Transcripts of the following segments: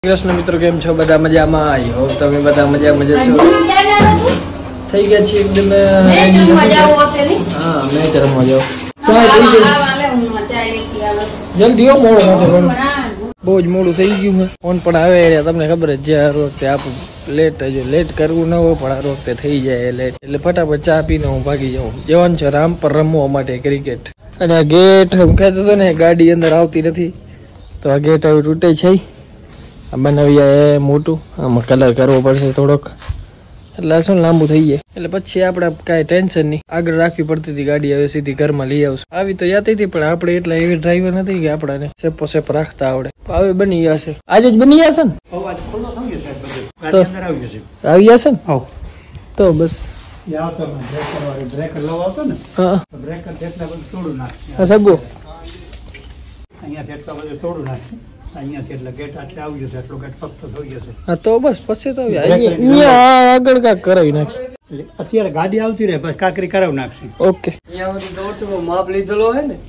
कृष्ण मित्रों केम छो बधा मजामां आई हो तमे बधा मजा छो થઈ ગયા છે એકદમ હા મેચ રમવા જાવ જલ્દી હો મોડો બહુ જ મોડું થઈ ગયું છે ફોન પણ આવે તમને ખબર જ છે આ વખતે આપણું લેટ કરવું ન હોય પણ આ વખતે થઈ જાય લેટ એટલે ફટાફટ ચા પીને હું ભાગી જાઉં જવાનું છે રામપર રમવા માટે ક્રિકેટ અને આ ગેટ હું કહેતો હતો ને ગાડી અંદર આવતી નથી તો આ ગેટ હવે તૂટે છે બનાવ્યા મોટું આમાં કલર કરવો પડશે થોડોક એટલે શું લાંબુ થઈ જાય એટલે પછી આપણે કાંઈ ટેન્શન નહીં આગળ રાખવી પડતી હતી ગાડી હવે સીધી ઘરમાં લઈ આવશું આવી તો જતી હતી પણ આપણે એટલા એવી ડ્રાઈવર નથી કે આપણને સેપો સેપ રાખતા આવડે હવે બની જશે આજે જ બની જશે ને તો આવી જશે ને તો બસ હા સગો તો બસ પછી તો આગળ કાંક કરાવી નાખી અત્યારે ગાડી આવતી રહે બસ કાકરી કરાવી નાખશે ઓકે માપ લીધેલો હે ને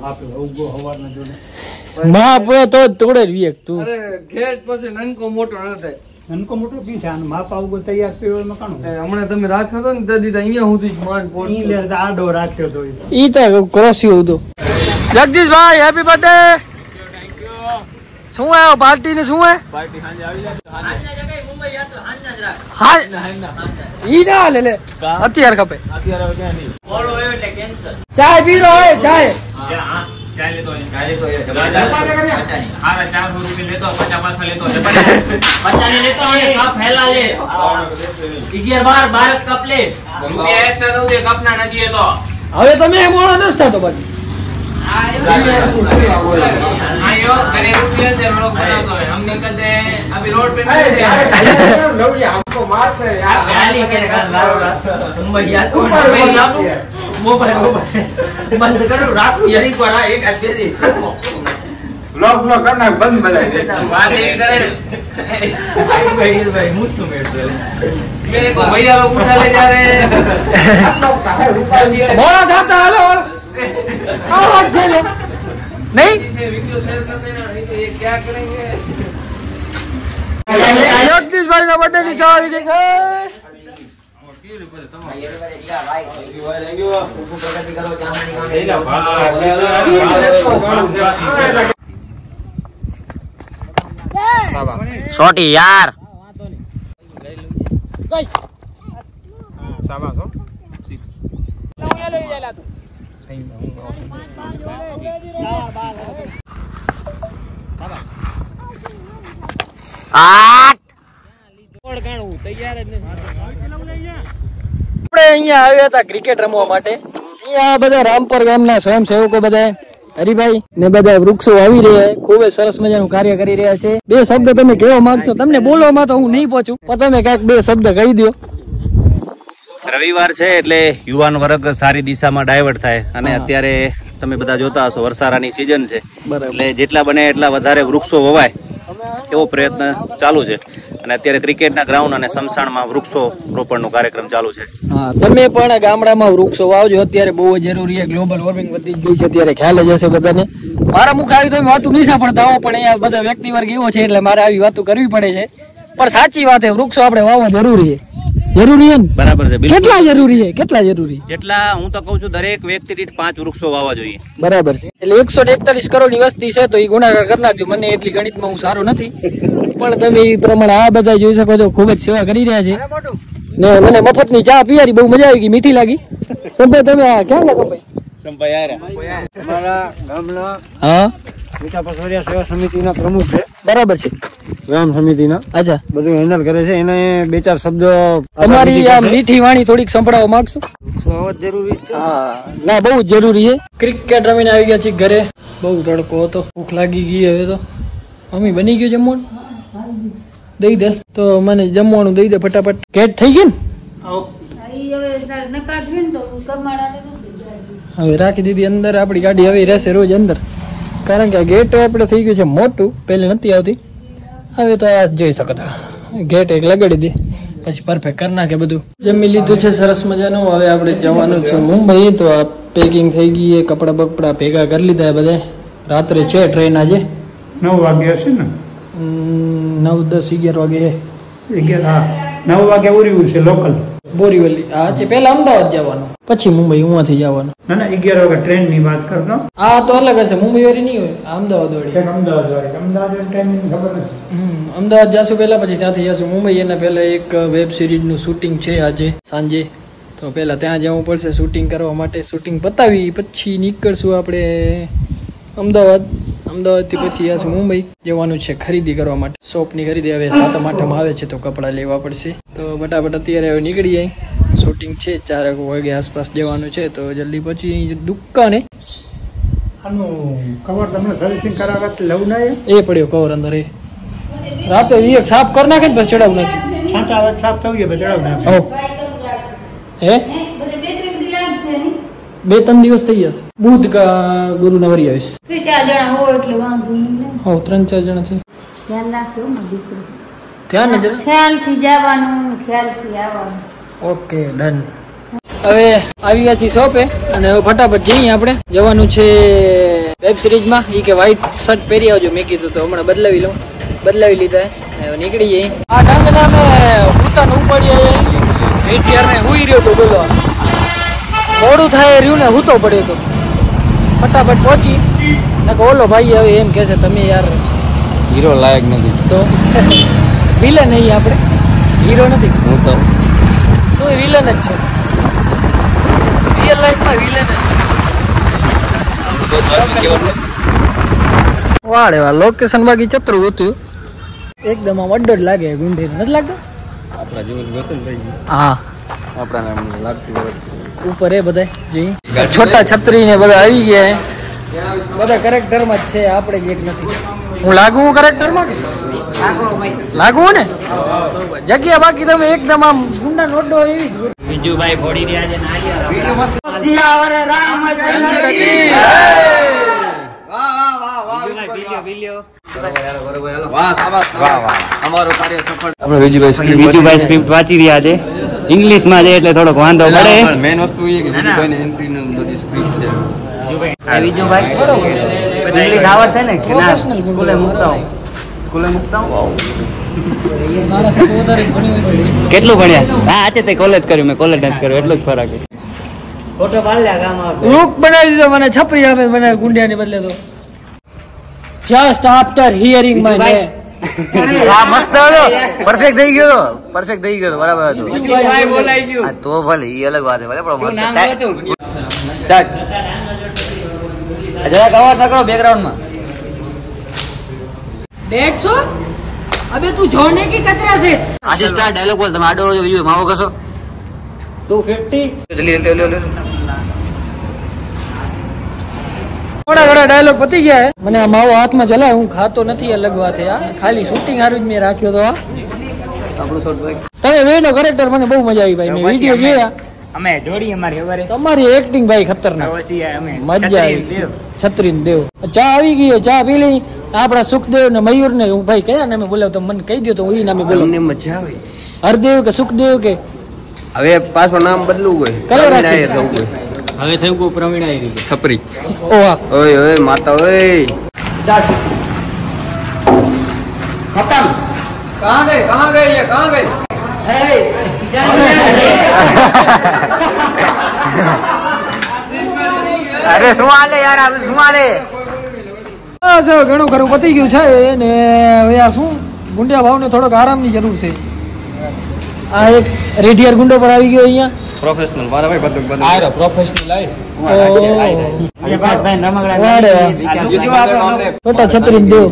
માપ તો તોડે વિવેક તું ગેટ પછી નનકો મોટો ન થાય નનકો મોટો બી છે માપ આવું તૈયાર થયો મકાનો હમણાં તમે રાખ્યો તો ને દાદી અહીંયા સુધી માંડ પહોંચી આડો રાખ્યો તો ઈ તો ક્રોસ્યું હતું જગદીશભાઈ હેપી બર્થડે શું આવ્યો પાર્ટી ને શું હે પાર્ટી સાંજે આવી જાય મુંબઈ યા તો હાંજના જ રાખ હા ઈ ના લે અત્યારે ખપે અત્યારે હવે ક્યાં નહીં મોડો હોય એટલે કેન્સર ચાય પીરો હોય ચાય હા ચાય લેતો હારા 400 રૂપિયા લેતો 50 પાછા લેતો 50 ને લેતો અને કપ ફેલા લે 11 12 કપ લે રૂપિયા એક્સ્ટ્રા દઉં દે કપ ના નથી તો હવે તમે મોળો નસ થાતો બાકી आयो करे रुपये से हम लोग बनाते हैं हम निकलते हैं अभी रोड पे लवली हमको मारते हैं यार गाली के लारोड़ा मुंबई या तो मोबाइल बंद करो रात को यही को रहा एक आदमी दे ब्लॉग करना बंद बनाए बात ये करे भाई मुझसे मेरे मेरे को भैया लोग उठा ले जा रहे हैं बोला जाता हेलो नहीं क्या करेंगे जगदीशभाई का बर्थडे नहीं चाह छोटी यार અહીંયા આવ્યા હતા ક્રિકેટ રમવા માટે અહીંયા બધા રામપર ગામના સ્વયંસેવકો બધા હરિભાઈ ને બધા વૃક્ષો આવી રહ્યા ખૂબ જ સરસ મજાનું કાર્ય કરી રહ્યા છે બે શબ્દ તમે કેવા માંગશો તમને બોલવામાં તો હું નહીં પહોંચું પણ તમે કાંઈક બે શબ્દ કહી દો રવિવાર છે એટલે યુવાન વર્ગ સારી દિશામાં ડાયવર્ટ થાય અને અત્યારે તમે બધા જોતા હશો વરસાદની સિઝન છે એટલે જેટલા બને એટલા વધારે વૃક્ષો વવાય એવો પ્રયત્ન ચાલુ છે અને અત્યારે ક્રિકેટના ગ્રાઉન્ડ અને સમસાણમાં વૃક્ષો રોપણનો કાર્યક્રમ ચાલુ છે હા તમે પણ ગામડામાં વૃક્ષો વાવજો અત્યારે બહુ જરૂરી છે ગ્લોબલ વોર્મિંગ વધી ગઈ છે અત્યારે ખ્યાલ જ હશે બધાને મારા મુખ આવી તો વાતો નહીં સાંભળતા હો પણ અહીંયા બધા વ્યક્તિ વર્ગ એવો છે એટલે મારે આવી વાતો કરવી પડે છે પણ સાચી વાત છે વૃક્ષો આપણે વાવવા જરૂરી છે જરૂરી છે બરાબર છે કેટલા જરૂરી છે કેટલા જરૂરી જેટલા હું તો કહું છું દરેક વ્યક્તિ દીઠ 5 વૃક્ષો વાવવા જોઈએ બરાબર છે એટલે 141 કરોડ ની વસ્તી છે તો એ ગુણાકાર કરી નાખજો મને એટલી ગણિતમાં હું સારો નથી પણ તમે એ પ્રમાણે આ બધા જોઈ શકો છો ખૂબ જ સેવા કરી રહ્યા છે ને મને મફતની ચા પીવારી બહુ મજા આવી ગઈ મીઠી લાગી સંભાઈ તમે ક્યાં ગયા સંભાઈ અમારા ગામના હા મીઠા પસવરિયા સેવા સમિતિના પ્રમુખ છે બરાબર છે ગ્રામ સમિતિના અચ્છા બધું હેન્ડલ કરે છે એને બે ચાર શબ્દ તમારી આ મીઠી વાણી થોડીક સંભળાવવા માંગશો જરૂરી છે હા ના બહુ જ જરૂરી છે ક્રિકેટ રમીને આવી ગયા છે ઘરે બહુ તડકો હતો ભૂખ લાગી ગઈ હવે તો મમ્મી બની ગયું જમવાનું દઈ દે તો મને જમવાનું દઈ દે ફટાફટ ગેટ થઈ ગયું ને હવે રાખી દીધી અંદર આપણી ગાડી હવે રહેશે રોજ અંદર કારણ કે ગેટ આપણે થઈ ગયું છે મોટું પહેલે નથી આવતી હવે તો આ જોઈ શકો ગેટ એક લગાડી દે પછી પરફેક્ટ કરી નાખે બધું જમી લીધું છે સરસ મજાનું હવે આપણે જવાનું છે મુંબઈ તો આ પેકિંગ થઈ ગઈ કપડા બકડા ભેગા કરી લીધા બધા રાત્રે છે ટ્રેન આજે 9 વાગે હશે ને 9, 10, 11 વાગે 9 વાગે ઉર્યું છે લોકલ. બોરીવલી. હા છે પહેલા અમદાવાદ જવાનું, પછી મુંબઈ ઉવાથી જવાનું. ના 11 વાગે ટ્રેન ની વાત કરતો. હા તો અલગ હશે, મુંબઈ વાળી નહીં હોય, અમદાવાદ વાળી. અમદાવાદ ટાઈમિંગ ખબર નથી. અમદાવાદ જાશું પહેલા, પછી ત્યાંથી જશું મુંબઈ. એના પહેલા એક વેબ સિરીઝ નું શૂટિંગ છે આજે સાંજે, તો પહેલા ત્યાં જવું પડશે શૂટિંગ કરવા માટે. શૂટિંગ પતાવી પછી નીકળશું આપણે અમદાવાદથી પછી જશું મુંબઈ. જવાનું છે ખરીદી કરવા માટે, શોપની ખરીદી. હવે 7મ 8મ આવે છે તો કપડાં લેવા પડશે, તો ફટાફટ અત્યારે હવે નીકળી જાય. શૂટિંગ છે 4 વાગે આસપાસ જવાનું છે, તો જલ્દી પછી દુકાને. આનું કવર તમને સર્વિસિંગ કરાવવા લઉં ના એ પડ્યો કવર અંદર, એ રાતે એક સાફ કરી નાખે ને પછી ચડાવ નાખે. છાંટા સાફ થઈ ગયા ચડાવ નાખે. હે 2-3 દિવસ થઈ જશે. બુધ કા ગુરુ ના વરી આવીશ. 3-4 જણા હોય એટલે વાંધો નહીં. 3-4 જણા છે. ધ્યાન રાખજો ને દીકરો. ધ્યાન નજર. ખ્યાલથી જવાનું, ખ્યાલથી આવવાનું. Okay done. હવે આવી ગયા છીએ શોપે અને હવે ફટાફટ જઈએ. આપણે જવાનું છે વેબ સિરીઝમાં. એ કે વ્હાઈટ શર્ટ પહેરી આવજો. મેં કીધું તો હમણાં બદલાવી લઉં. બદલાવી લીધા, હવે નીકળી જઈએ. આ ડાંગના અમે ઉતાને ઉપાડી ને હુઈ રહ્યો તો બોલવા. મોડું થાય રહ્યું ને હૂતો પડ્યો તો. ફટાફટ પહોંચી ને ઓલો ભાઈ હવે એમ કહે છે તમે યાર હીરો લાયક નથી. તો વિલન નહીં, આપણે હીરો નથી. હું તો વિલન જ છે, રિયલ લાઈફમાં વિલન જ. વાળે વાહ લોકેશન બાકી ચતરું હતું એકદમ. આમ અડ્ડો જ લાગે, ગુંડી નથી લાગતો આપણા જીવન ગોતન થઈ ગયું. હા આપણાને લાગતું હોય ઉપર એ બધા જી છોટા છત્રી ને બધા આવી ગયા. બધા કરેક્ટર માં જ છે, આપણે જ એક નથી. હું લાગુ કરેક્ટર માં કે લાગુ ને જગ્યા બાકી તમે એકદમ આમ ગુંડા નોટો એવી જ. બીજુભાઈ ફોડી રહ્યા છે બીજુભાઈ સ્ક્રિપ્ટ વાંચી રહ્યા છે, ઇંગ્લિશ માં છે એટલે થોડોક વાંધો પડે. મેન વસ્તુ એ કે બીજુભાઈ ને એન્ટ્રી ને બધી સ્ક્રિપ્ટ છે. બીજુભાઈ ઇંગ્લિશ આવડશે ને કે ના? સ્કૂલે મૂકતા મારાથી વધારે ભણ્યું છે. કેટલું ભણ્યા? હા છે તે કોલેજ કર્યું, મેં કોલેજ નથી કર્યું, એટલો જ ફરક છે. ફોટો પાડ લે કામ આવશે. લુક બનાવી દીધો મને, છપરી આપે મને ગુંડિયાની બદલે તો. Just after hearing my name. હા મસ્ત હતો, પરફેક્ટ થઈ ગયો, પરફેક્ટ થઈ ગયો, બરાબર હતું. બીજુભાઈ બોલાઈ ગયું. હા તો ભલે એ અલગ વાત છે, ભલે શું નામ હતું? સ્ટાર્ટ. જરા કવર ના કરો બેકગ્રાઉન્ડ માં. 150? अबे तू जोड़ने की कचरा से. આશી સ્ટાર ડાયલોગ બોલ. તમે આડો રોજો વિડિયો માવો કશો 250. જલ્દી લે લે લે. થોડા ઘણા ડાયલોગ પતી ગયા હે. મને આ માવો હાથમાં ચલાય, હું ખાતો નથી, અલગ વાત છે. આ ખાલી શૂટિંગ હારું જ મેં રાખ્યો તો. આ આપણું શોટ ભાઈ તમે વેનો કરેક્ટર, મને બહુ મજા આવી ભાઈ. મેં વિડિયો જોયા, અમે જોડી અમારી ખબર તમારી એક્ટિંગ ભાઈ ખતરનાક, પછી અમે મજા આવી. છત્રી દેવ ચા આવી ગઈ, ચા પી લઈ. આપડા સુખદેવ ને મયુર ને હું ભાઈ કયા નામે બોલાવ, તમે મને કહી દો તો હું એ નામે બોલાવ. મજા આવે. હરદેવ કે સુખદેવ કે હવે પાછું નામ બદલવું હોય, કયો રાખીએ? હવે થયું કોઈ પ્રવીણ આવી રીતે છપરી. ઓ હા ઓય ઓય માતા ઓય. ખતમ. कहाँ गए ये कहाँ गए? અરે શું હાલે યાર, આ શું હાલે? બસ હવે ઘણું ખરું પતી ગયું છે ને. હવે આ શું ગુંડિયા ભાવને થોડોક આરામની જરૂર છે. આ એક રેડિયર ગુંડો પર આવી ગયો અહીંયા. પ્રોફેશનલ મારા ભાઈ બધું બધું. આ પ્રોફેશનલ આય. छोटा छतरी देव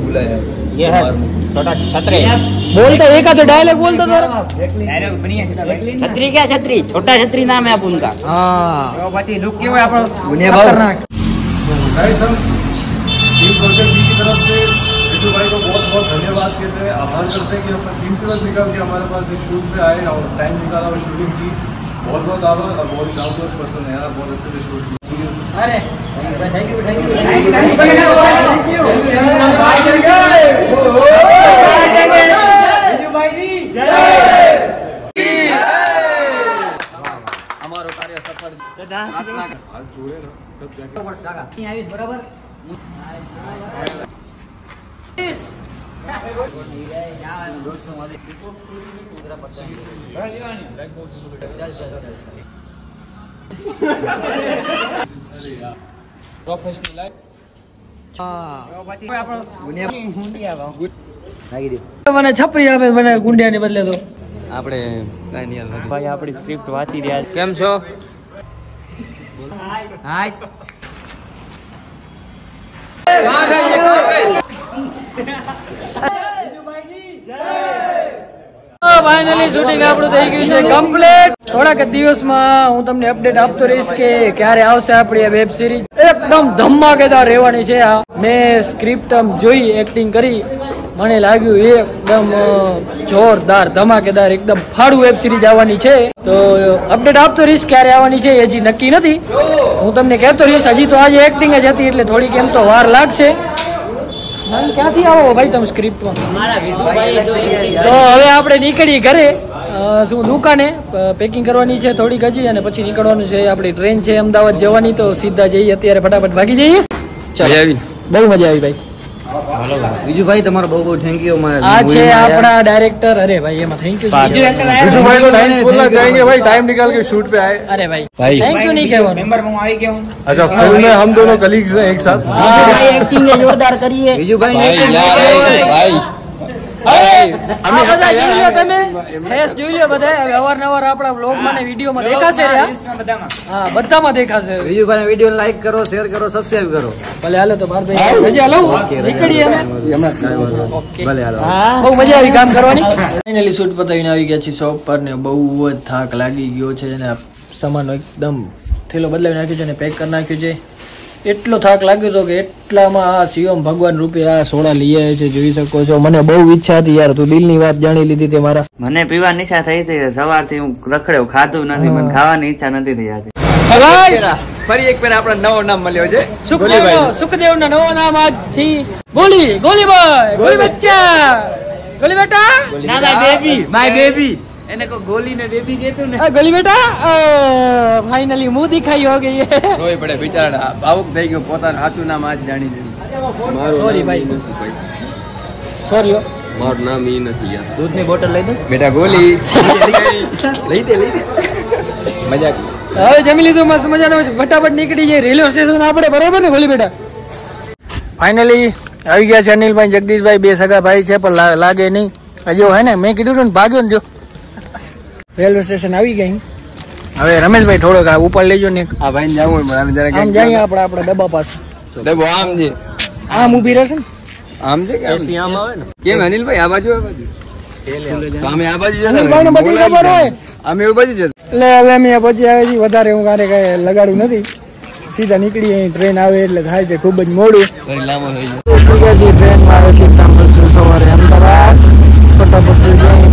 बोलता एक आधे डायलॉग बोलता था. छतरी क्या छतरी, छोटा छतरी नाम है उनका. हाँ तो પછી લુક કેવો આપણો दुनिया भर गाइस हम टीम प्रोजेक्ट की तरफ से बिट्टू भाई को बहुत बहुत धन्यवाद कहते हैं, आभार करते हैं कि अपना कीमती वक्त निकाल के हमारे पास इस शूट पे आए और टाइम निकाला और शूटिंग की. बहुत बहुत आभार और बहुत डाउन टू अर्थ पर्सन है यार, बहुत अच्छे से शूट किया. अरे थैंक यू हमारो कार्य सफल. बराबर મને છપરી આપે મને ગુંડિયા ની બદલે તો આપણે ભાઈ આપણી સ્ક્રિપ્ટ વાંચી રહ્યા છે. કેમ છો? હાય ફાઇનલી શૂટિંગ આપણું થઈ ગયું છે કમ્પ્લીટ. થોડાક દિવસમાં હું તમને અપડેટ આપતો રહીશ કે ક્યારે આવશે આપણી આ વેબ સિરીઝ. એકદમ ધમાકેદાર રહેવાની છે. આ મેં સ્ક્રિપ્ટ જોઈ, એક્ટિંગ કરી, મને લાગ્યું એકદમ જોરદાર ધમાકેદાર એકદમ ફાડું વેબ સિરીઝ આવવાની છે. તો અપડેટ આપતો રહીશ ક્યારે આવવાની છે હજી નક્કી નથી. હું તમને કહેતો રહીશ. હજી તો આજે એક્ટિંગ જ હતી એટલે થોડીક એમ તો વાર લાગશે. ક્યાંથી આવો ભાઈ તમે સ્ક્રિપ્ટમાં? તો હવે આપણે નીકળીએ ઘરે. શું દુકાને પેકિંગ કરવાની છે થોડીક હજી અને પછી નીકળવાનું છે. આપણી ટ્રેન છે અમદાવાદ જવાની તો સીધા જઈએ અત્યારે ફટાફટ ભાગી જઈએ. ચાલો બહુ મજા આવી ભાઈ. બીજું ભાઈ તમારો બહુ બહુ થેન્ક યુ. આ છે આપણા ડાયરેક્ટર. અરે ભાઈ એમાં થેન્ક યુ बीजू भाई को थैंक्स बोलना चाहेंगे भाई, टाइम निकाल के शूट पे आए. अरे भाई थैंक यू नहीं कहेવાનું. अच्छा फिल्म में हम दोनों कलीग्स हैं एक साथ. એક્ટિંગ જોરદાર કરીએ. બીજું ભાઈ અમે બધા જોઈ લો, તમે ફેસ જોઈ લો બધા. હવે અવારનવાર આપણા વ્લોગમાં ને વિડીયોમાં દેખાશે રહ્યા. હા બધામાં દેખાશે. બીજું ભાઈ વિડીયો લાઈક કરો, શેર કરો, સબસ્ક્રાઇબ કરો. ભલે હાલો તો બાર ભાઈ રજા લઉં નીકળીએ અમે. ઓકે ભલે હાલો. બહુ મજા આવી કામ કરવાની. ફાઇનલી શૂટ પતાવીને આવી ગયા છીએ શોપ પર ને બહુ જ થાક લાગી ગયો છે અને સામાન એકદમ થેલો બદલાવી નાખ્યો છે અને પેક કરી નાખ્યું છે. એટલો થાક લાગ્યો હતો કે એટલામાં આ શિવમ ભગવાન રૂપે આ સોડા લઈ આવ્યો છે. જોઈ શકો છો. મને બહુ ઈચ્છા હતી યાર. તું દિલની વાત જાણી લીધી તે મારા. મને પીવાની ઈચ્છા થઈ છે. સવારથી હું રખડ્યો, ખાધું નથી, મને ખાવાની ઈચ્છા નથી થઈ આજે. ફરી એક ફેર આપણો નવો નામ મળ્યો છે. સુખદેવ ના નવો નામ આજથી ગોલીભાઈ, ગોલી બચ્ચા, ગોલી બેટા. ના માય બેબી એને કો ગોલી ને બેબી કહેતું ને. ગોલી બેટા ફાઇનલી મુંહ દિખાઈ હો ગઈ. રોઈ પડે બિચારા, ભાવુક થઈ ગયો. પોતાનું સાચું નામ આજ જાણી લીધું. સોરી ભાઈ, સોરી. મારું નામ ઈ નથી યાર. દૂધની બોટલ લઈ દો બેટા ગોલી લઈ દે મજાક. હવે જમી લીધું મસ્ત મજાનો. ફટાફટ નીકળી જાય રેલવે સ્ટેશન આપણે. બરોબર ને ગોલી બેટા? ફાઇનલી આવી ગયા છે અનિલભાઈ, જગદીશભાઈ, બે સગા ભાઈ છે પણ લાગે નહીં હજુ. હે ને મેં કીધું ને ભાગ્યો ને જો. રેલવે સ્ટેશન આવી ગઈ. હવે રમેશભાઈ થોડોક આ ઉપર લેજો ને. આ ભાઈ જાવું મને જરા આમ જઈએ આપણે આપણા ડબ્બા પાસે. ડબ્બો આમ છે, આમ ઊભી રહેશે ને આમ છે કે આમ આવે ને. કેમ અનિલભાઈ આ બાજુ આવે? અમે આ બાજુ જતા. અનિલભાઈ ને બધી ખબર હોય. અમે એ બાજુ જતા. એટલે હવે અમે પછી આવે છે. વધારે હું કારે કઈ લગાડું નથી. સીધા નીકળી અહીં ટ્રેન આવે એટલે થાય છે ખૂબ જ મોડું. લાંબો થઈ ગયો. ટ્રેનમાં આવે છે સવારે અમદાવાદ. ફટાફટ